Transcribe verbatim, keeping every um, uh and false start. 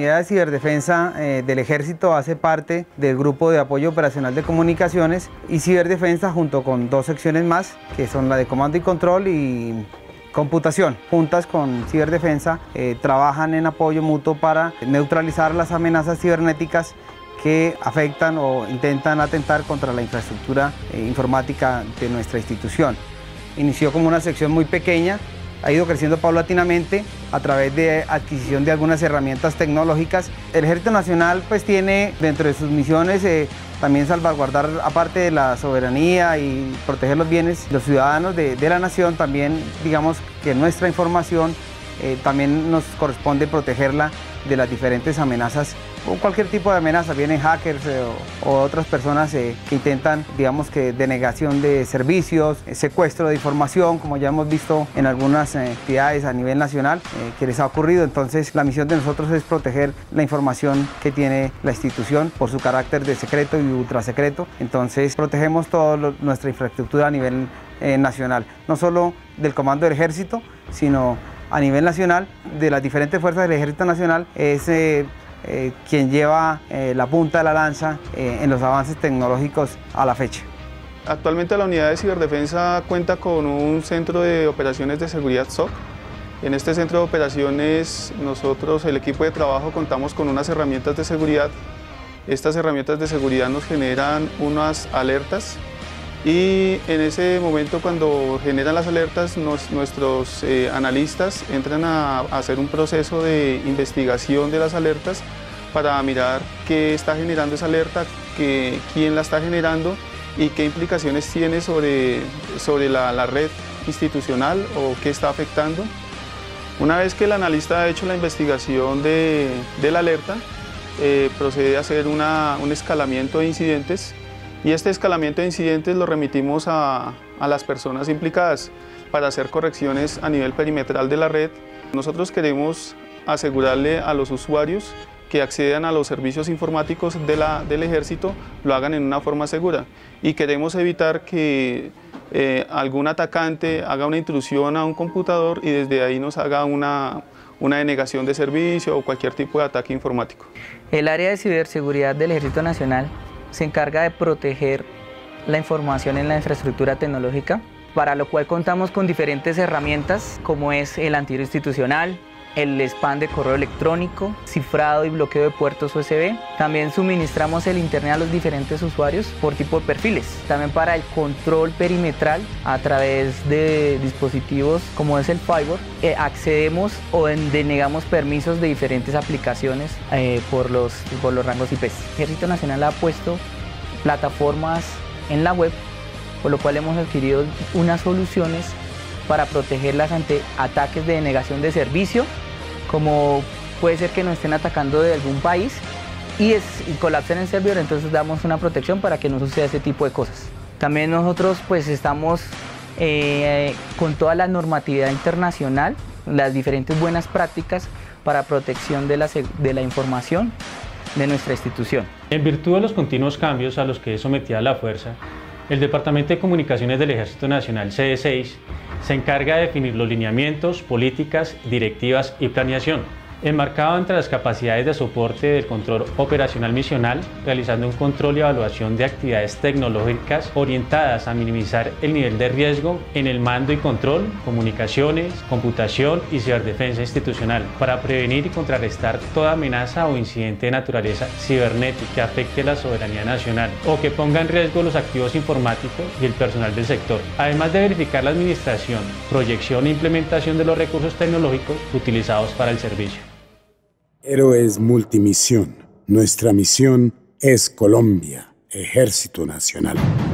unidad de ciberdefensa eh, del Ejército hace parte del Grupo de Apoyo Operacional de Comunicaciones y Ciberdefensa, junto con dos secciones más, que son la de Comando y Control y Computación. Juntas con Ciberdefensa eh, trabajan en apoyo mutuo para neutralizar las amenazas cibernéticas que afectan o intentan atentar contra la infraestructura eh, informática de nuestra institución. Inició como una sección muy pequeña, ha ido creciendo paulatinamente a través de adquisición de algunas herramientas tecnológicas. El Ejército Nacional pues tiene dentro de sus misiones eh, también salvaguardar, aparte de la soberanía y proteger los bienes de los ciudadanos de, de la nación, también digamos que nuestra información eh, también nos corresponde protegerla de las diferentes amenazas o cualquier tipo de amenaza, vienen hackers eh, o, o otras personas eh, que intentan, digamos que denegación de servicios, eh, secuestro de información, como ya hemos visto en algunas eh, entidades a nivel nacional eh, que les ha ocurrido. Entonces la misión de nosotros es proteger la información que tiene la institución por su carácter de secreto y ultrasecreto. Entonces protegemos toda nuestra infraestructura a nivel eh, nacional, no solo del Comando del Ejército, sino a nivel nacional, de las diferentes fuerzas del Ejército Nacional, es eh, eh, quien lleva eh, la punta de la lanza eh, en los avances tecnológicos a la fecha. Actualmente la unidad de ciberdefensa cuenta con un centro de operaciones de seguridad S O C. En este centro de operaciones nosotros, el equipo de trabajo, contamos con unas herramientas de seguridad. Estas herramientas de seguridad nos generan unas alertas y en ese momento, cuando generan las alertas, nos, nuestros eh, analistas entran a, a hacer un proceso de investigación de las alertas para mirar qué está generando esa alerta, que, quién la está generando y qué implicaciones tiene sobre, sobre la, la red institucional o qué está afectando. Una vez que el analista ha hecho la investigación de, de la alerta, eh, procede a hacer una, un escalamiento de incidentes. Y este escalamiento de incidentes lo remitimos a, a las personas implicadas para hacer correcciones a nivel perimetral de la red. Nosotros queremos asegurarle a los usuarios que accedan a los servicios informáticos de la, del Ejército lo hagan en una forma segura. Y queremos evitar que eh, algún atacante haga una intrusión a un computador y desde ahí nos haga una, una denegación de servicio o cualquier tipo de ataque informático. El área de ciberseguridad del Ejército Nacional se encarga de proteger la información en la infraestructura tecnológica, para lo cual contamos con diferentes herramientas como es el antivirus institucional, el spam de correo electrónico, cifrado y bloqueo de puertos U S B. También suministramos el internet a los diferentes usuarios por tipo de perfiles. También para el control perimetral a través de dispositivos como es el firewall, eh, accedemos o denegamos permisos de diferentes aplicaciones eh, por, los, por los rangos I P. El Ejército Nacional ha puesto plataformas en la web, por lo cual hemos adquirido unas soluciones para protegerlas ante ataques de denegación de servicio, como puede ser que nos estén atacando de algún país y, es, y colapsen el servidor, entonces damos una protección para que no suceda ese tipo de cosas. También nosotros pues estamos eh, con toda la normatividad internacional, las diferentes buenas prácticas para protección de la, de la información de nuestra institución. En virtud de los continuos cambios a los que es sometida la fuerza, el Departamento de Comunicaciones del Ejército Nacional, C D seis, se encarga de definir los lineamientos, políticas, directivas y planeación, enmarcado entre las capacidades de soporte del control operacional misional, realizando un control y evaluación de actividades tecnológicas orientadas a minimizar el nivel de riesgo en el mando y control, comunicaciones, computación y ciberdefensa institucional, para prevenir y contrarrestar toda amenaza o incidente de naturaleza cibernética que afecte la soberanía nacional o que ponga en riesgo los activos informáticos y el personal del sector, además de verificar la administración, proyección e implementación de los recursos tecnológicos utilizados para el servicio. Héroes Multimisión. Nuestra misión es Colombia, Ejército Nacional.